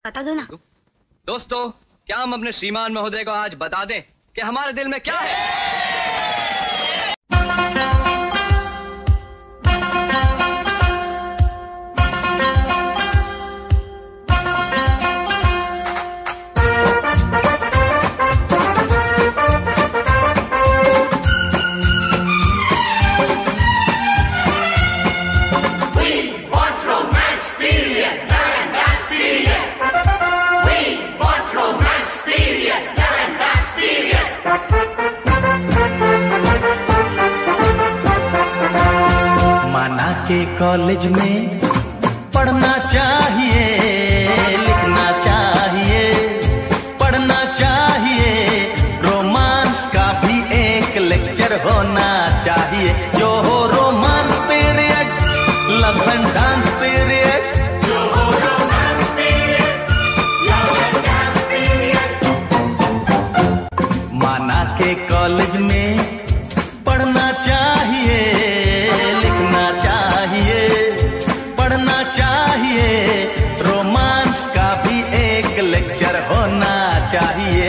बता दो ना। दोस्तों, क्या हम अपने श्रीमान महोदय को आज बता दें कि हमारे दिल में क्या है? के कॉलेज में पढ़ना चाहिए, लिखना चाहिए, पढ़ना चाहिए, रोमांस का भी एक लेक्चर होना चाहिए, जो हो romance period, love and dance period, जो हो romance period, love and dance period. माना के कॉलेज में पढ़ना चाहिए, पढ़ना चाहिए, रोमांस का भी एक लेक्चर होना चाहिए।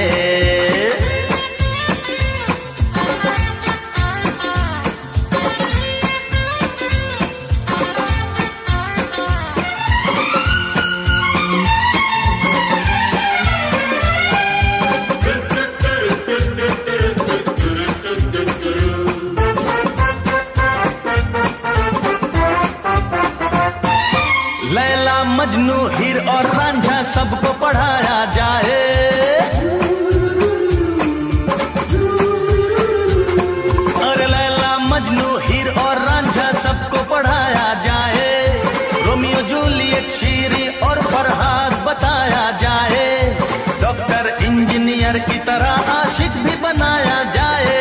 लैला मजनू हीर और रांझा सबको पढ़ाया जाए, और लैला मजनू हीर और रांझा सबको पढ़ाया जाए, रोमियो जूलियट शीरी और फरहाद बताया जाए, डॉक्टर इंजीनियर की तरह आशिक भी बनाया जाए,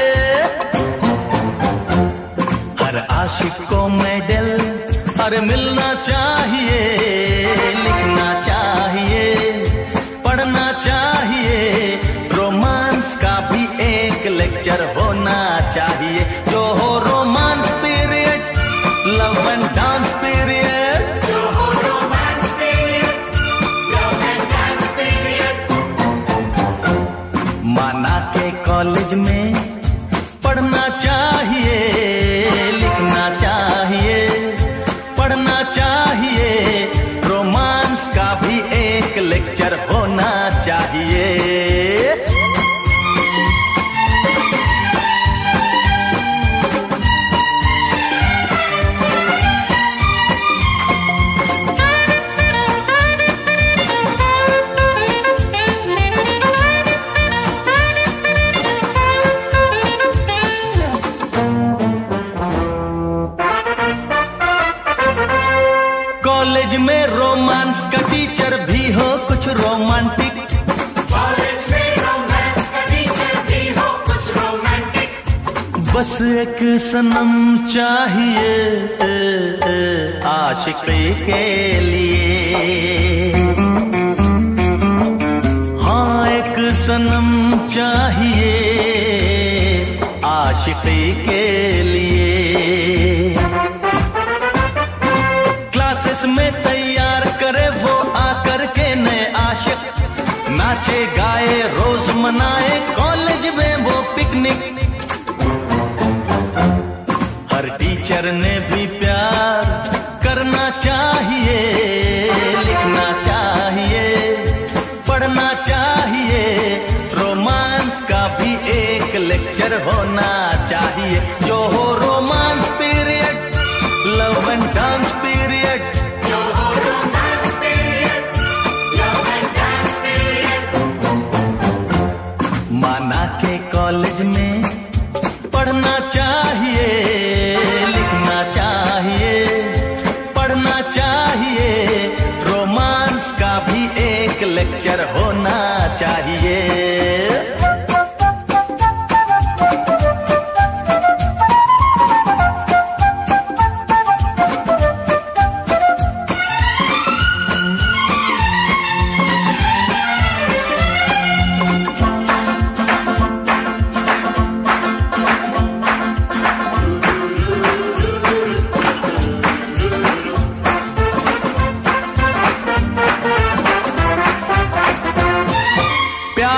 हर आशिक को मेडल और मिलना चाहिए, लिखना चाहिए, पढ़ना चाहिए, रोमांस का भी एक लेक्चर होना चाहिए, जो हो romance period, love and dance period, जो हो romance period, love and dance period. माना के कॉलेज में पढ़ना चाहिए, लिखना चाहिए, पढ़ना चाहिए, रोमांस का भी एक लेक्चर होना चाहिए। कॉलेज में रोमांस का टीचर भी हो कुछ रोमांटिक, कॉलेज में रोमांस का टीचर भी हो कुछ रोमांटिक, बस एक सनम चाहिए आशिकी के लिए, हाँ एक सनम चाहिए आशिकी के लिए, में तैयार करे वो आकर के नए आशिक, नाचे गाए रोज मनाए कॉलेज में वो पिकनिक, हर टीचर ने भी प्यार करना चाहिए, लिखना चाहिए, पढ़ना चाहिए, रोमांस का भी एक लेक्चर होना चाहिए, जो हो romance period, love and dance period, माना के कॉलेज में पढ़ना चाहिए, लिखना चाहिए, पढ़ना चाहिए, रोमांस का भी एक लेक्चर होना चाहिए।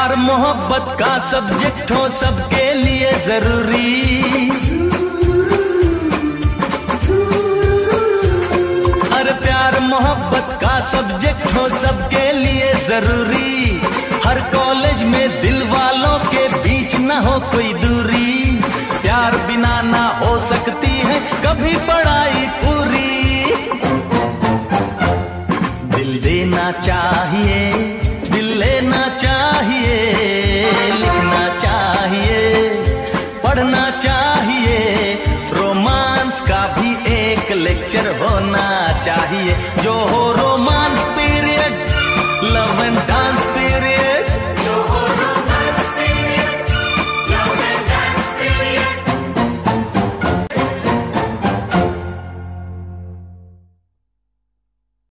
प्यार मोहब्बत का सब्जेक्ट हो सबके लिए जरूरी। अरे प्यार मोहब्बत का सब्जेक्ट हो सबके लिए जरूरी। हर कॉलेज में दिल वालों के बीच न हो कोई दूरी। प्यार बिना ना हो सकती है कभी पढ़ाई पूरी। दिल देना चाहिए, दिल लेना चाहिए।